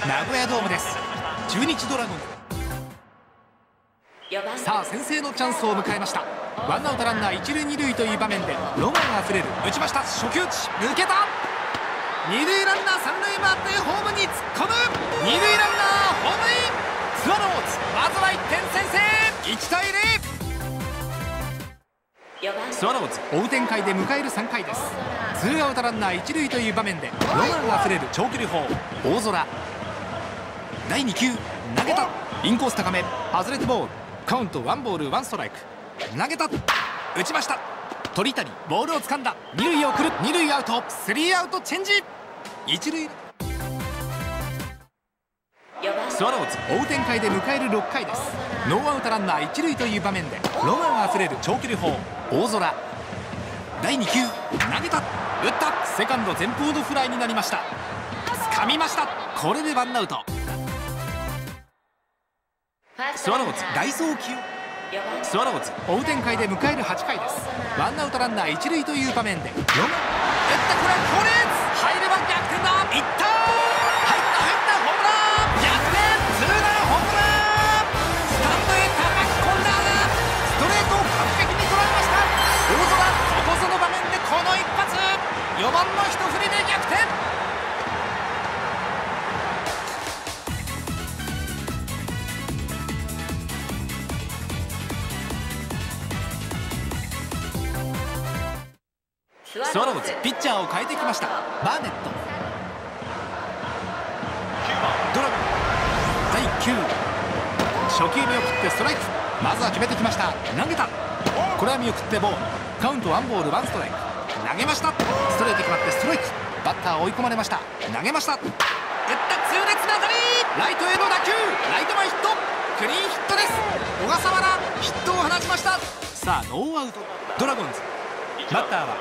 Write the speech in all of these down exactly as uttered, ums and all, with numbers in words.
名古屋ドームです。中日ドラゴンさあ先制のチャンスを迎えました。ワンアウトランナー一塁二塁という場面でロマンあふれる打ちました。初球打ち抜けた。二塁ランナー三塁回ってホームに突っ込む。二塁ランナーホームイン。スワローズまずはいってん先制。いちたいゼロ。スワローズ追う展開で迎えるさんかいです。ツーアウトランナー一塁という場面でロマンあふれる長距離砲大空。だいに球投げた。インコース高め外れてボール。カウントワンボールワンストライク。投げた打ちました。鳥谷ボールを掴んだ。二塁へ送る。二塁アウト。スリーアウトチェンジ。一塁スワローズ追う展開で迎えるろっかいです。ノーアウトランナー一塁という場面でロマンあふれる長距離砲大空。だいに球投げた打った。セカンド前方のフライになりました。掴みました。これでワンアウト。スワローズ代走球。スワローズ追う展開で迎えるはちかいです。ワンアウトランナー一塁という場面でロマン打った。これはこれ入れば逆転だ。いったー。入った入ったホームラン。逆転ツーランホームラン。スタンドへ叩き込んだ。ストレートを完璧に捉えました。大空ここぞの場面でこの一発。よばんの一振りで逆転。スワローズピッチャーを変えてきました。バーネット。ドラゴンだいいっ球初球見送ってストライク。まずは決めてきました。投げた。これは見送ってボール。カウントワンボールワンストライク。投げました。ストレート決まってストライク。バッター追い込まれました。投げました。打った痛烈な当たり。ライトへの打球。ライト前ヒット。クリーンヒットです。小笠原ヒットを放ちました。さあノーアウト。ドラゴンズバッターは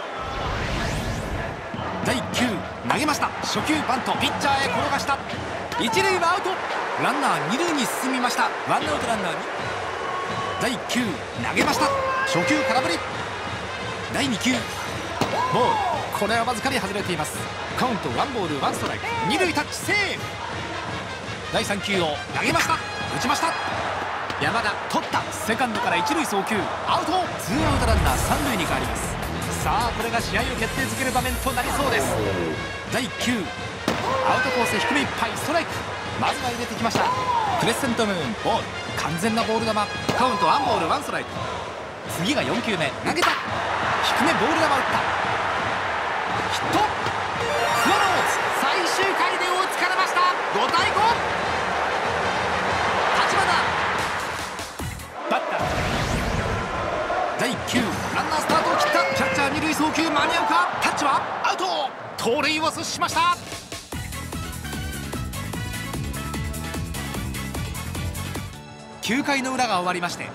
だいいっ球投げました。初球バント。ピッチャーへ転がした。一塁はアウト。ランナー二塁に進みました。ワンアウトランナーに。だいいっ球投げました。初球空振り。だいに球ボール。これはわずかに外れています。カウントワンボールワンストライク。二塁タッチセーフ。だいさん球を投げました。打ちました。山田取った。セカンドから一塁送球アウト。ツーアウトランナー三塁に変わります。さあこれが試合を決定づける場面となりそうです。だいいっ球アウトコース低めいっぱいストライク。まずは入れてきました。クレッセントムーンボール。完全なボール球。カウントワンボールワンストライク。次がよん球目投げた。低めボール球打った。ヒット。スワローズ最終回で追いつかれました。ごたいご。立花バッターだいいっ球ランナースタートを切った。キャッチャー二塁送球間に合うか。タッチはアウト。盗塁を阻止しました。きゅうかいの裏が終わりまして、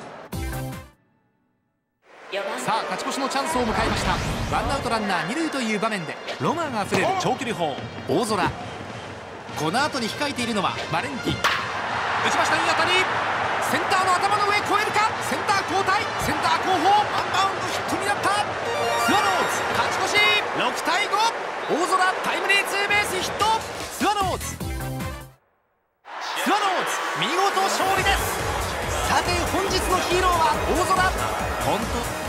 さあ勝ち越しのチャンスを迎えました。ワンアウトランナー二塁という場面でロマンあふれる長距離砲大空。この後に控えているのはバレンティン。打ちました。いい当たり。センターの頭の上越えるか。センター交代。センター後方ワンバウンドヒットになった。スワローズ勝ち越しろくたいご。大空タイムリーツーベースヒット。スワローズスワローズ見事勝利です。さて本日のヒーローは大空。本当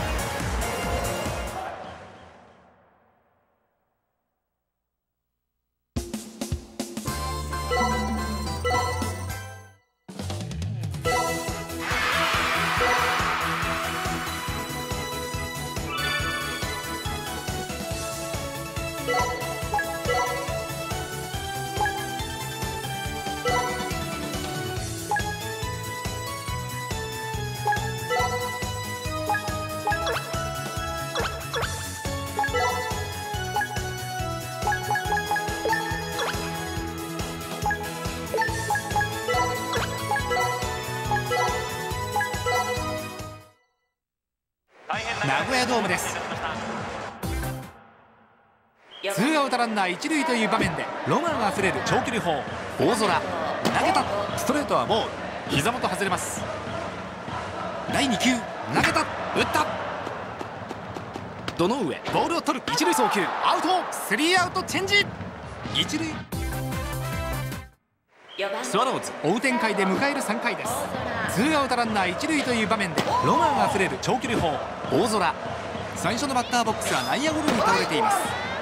名古屋ドームです。ツーアウトランナー一塁という場面でロマンあふれる長距離砲大空。投げた。ストレートはボール。膝元外れます。だいに球投げた。打った。堂上ボールを取る。一塁送球アウト。スリーアウトチェンジ。一塁スワローズ追う展開で迎えるさんかいです。ツーアウトランナー一塁という場面でロマンあふれる長距離砲大空。最初のバッターボックスは内野ゴロに倒れています。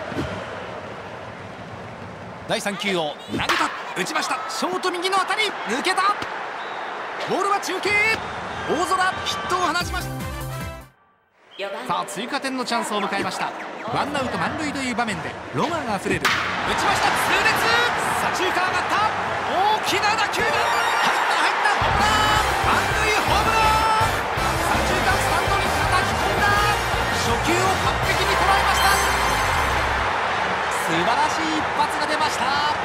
だいさん球を投げた、打ちました。ショート右の当たり、抜けた。ボールは中継、大空ヒットを放ちました。さあ追加点のチャンスを迎えました。ワンアウト満塁という場面でロマンあふれる、打ちました。痛烈、左中間上がった。大きな打球が入った、入ったホームラン、満塁ホームラン。左中間スタンドに叩き込んだ。初球を完璧に捉えました。素晴らしい一発が出ました。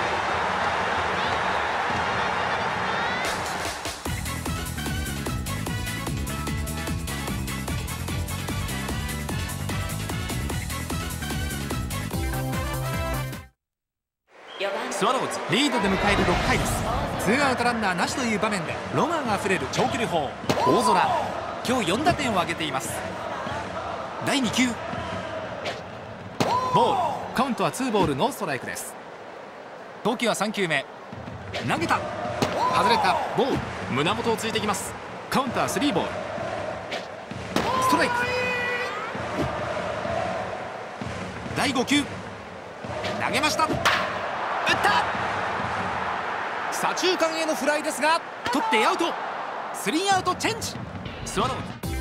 スワローズリードで迎えるろっかいです。ツーアウトランナーなしという場面でロマンあふれる長距離砲大空。今日よん打点を挙げています。だいに球、ボール。カウントはツーボールノーストライクです。投球はさん球目、投げた、外れた。ボール、胸元をついてきます。カウントはスリーボール、ストライク。だいご球、投げました、打った。左中間へのフライですが取ってアウト。スリーアウトチェンジ。スワロー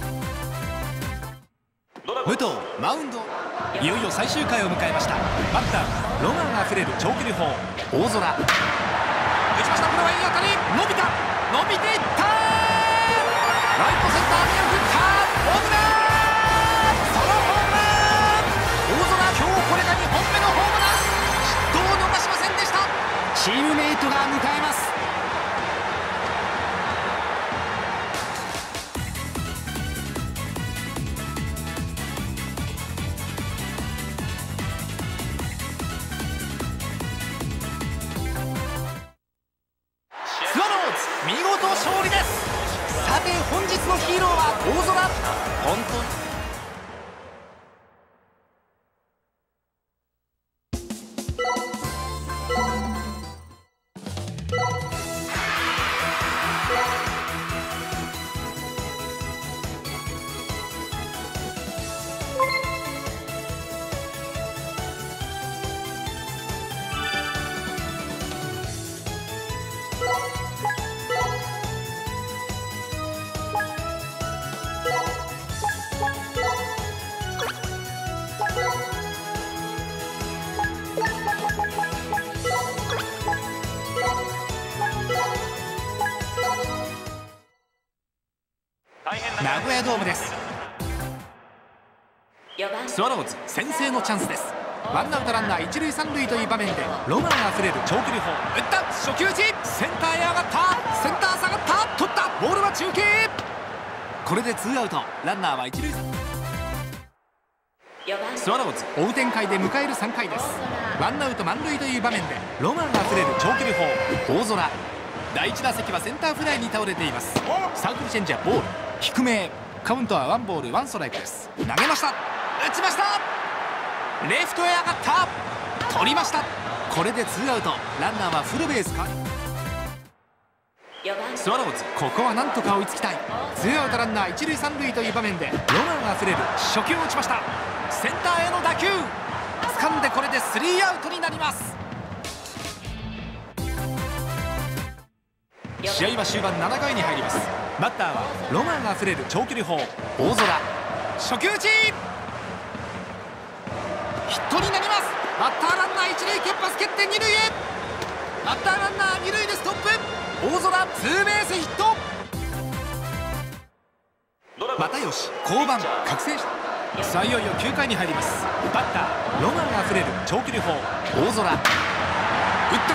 ズ武藤マウンド。いよいよ最終回を迎えました。バッターはロマンあふれる長距離砲大空。打ちました。これはいい当たり、伸びた、伸びていった。ライトセンター見送った。ホームラン、ソロホームラン。大空、今日これがにほんめのホームラン。ヒットを逃しませんでした。チームメイトが迎えます。スワローズ見事勝利です。さて本日のヒーローは大空。本当に名古屋ドームです。スワローズ先制のチャンスです。ワンアウトランナー一塁三塁という場面でロマンあふれる長距離砲、打った。初球打ち、センターへ上がった。センター下がった、取った。ボールは中継。これでツーアウト、ランナーは一塁。スワローズ追う展開で迎えるさんかいです。ワンアウト満塁という場面でロマンあふれる長距離砲大空。だいいち打席はセンターフライに倒れています。サークルチェンジャーボール、低め。カウントはワンボールワンストライクです。投げました、打ちました。レフトへ上がった、取りました。これでツーアウト、ランナーはフルベースか。スワローズここはなんとか追いつきたい。ツーアウトランナー一塁三塁という場面でロマンあふれる初球を打ちました。センターへの打球、掴んでこれでスリーアウトになります。試合は終盤ななかいに入ります。バッターはロマンあふれる長距離砲大空。初球打ち、ヒットになります。バッターランナー一塁、けっぱす蹴って二塁へ。バッターランナー二塁でストップ。大空ツーベースヒット。又吉降板覚醒した。さあいよいよきゅうかいに入ります。バッターロマンあふれる長距離砲大空。打った、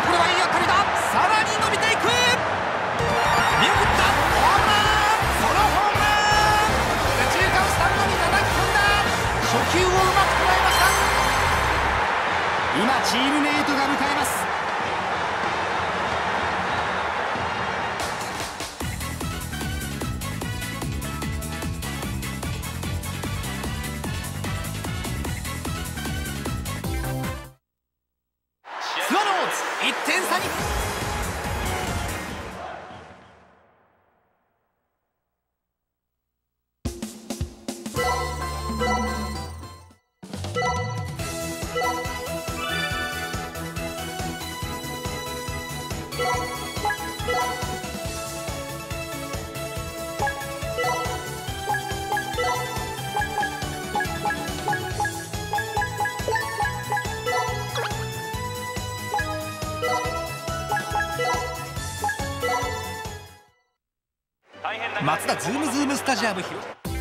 これはいい当たりだ。さらに伸びていく。見送った、ホームラン、ソロホームラン。右中間スタンドに叩き込んだ。初球をうまく捉えました。今チームメイトが迎えます。スワローズいってん差に。 マツダズームズームスタジアム広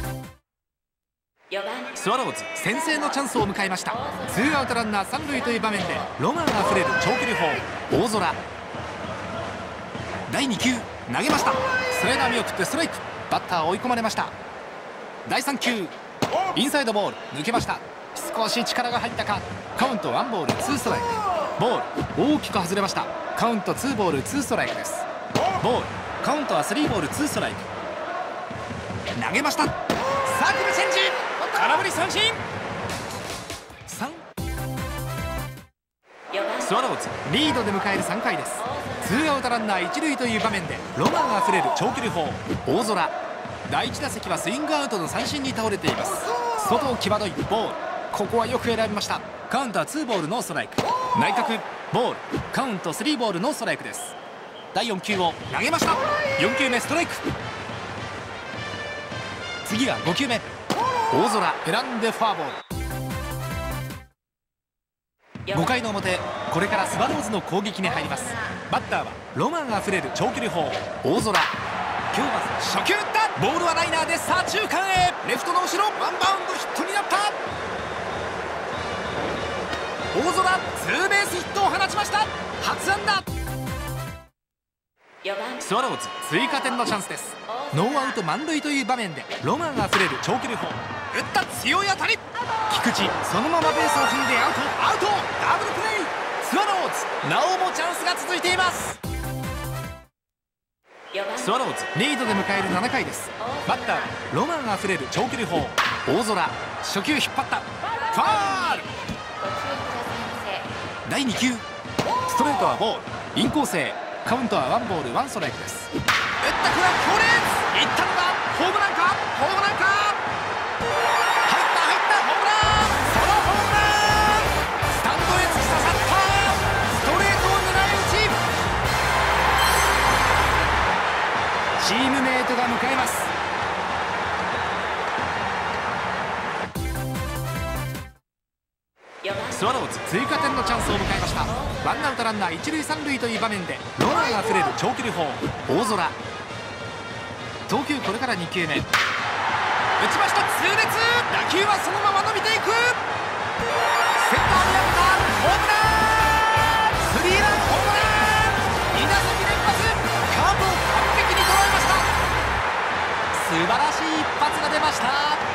スワローズ先制のチャンスを迎えました。ツーアウトランナー三塁という場面でロマンあふれる長距離砲大空。だいに球投げました。スライダー見送ってストライク。バッター追い込まれました。だいさん球インサイドボール抜けました。少し力が入ったか。カウントワンボールツーストライク。ボール大きく外れました。カウントツーボールツーストライクです。ボールカウントはスリーボールツーストライク。投げました。サークルチェンジ空振り三振。さんスワローズリードで迎えるさんかいです。ツーアウトランナー一塁という場面でロマンあふれる長距離砲大空。だいいち打席はスイングアウトの三振に倒れています。外際どいボール、ここはよく選びました。カウントはツーボールノーストライク。内角ボールカウントスリーボールノーストライクです。だいよん球を投げました。よん球目ストライク。次はご球目大空選んでフォアボール。ごかいの表、これからスワローズの攻撃に入ります。バッターはロマンあふれる長距離砲大空。今日まず初球打った。ボールはライナーで左中間へ。レフトの後ろワンバウンドヒットになった。大空ツーベースヒットを放ちました。初安打。スワローズ追加点のチャンスです。ノーアウト満塁という場面でロマンあふれる長距離砲打った強い当たり。菊池そのままベースを踏んでアウトアウトダブルプレー。スワローズなおもチャンスが続いています。スワローズリードで迎えるななかいです。バッターはロマンあふれる長距離砲大空。初球引っ張ったファール。だいに球ストレートはボールインコースへ。カウントはワンボールワンストライクです。打ったこれは強烈。いったのがホームランかホームランか。入った入ったホームラン。そのホームランスタンドへ突き刺さった。ストレートを狙い撃ち。チームメートが迎えます。スワローズ追加点のチャンスを迎えました。ワンアウトランナー一塁三塁という場面でロマンあふれる長距離砲大空。投球これからに球目打ちました。痛烈。打球はそのまま伸びていく。センターにあったホームラン。スリーランホームラン。に打席連発。カーブを完璧に捉えました。素晴らしい一発が出ました。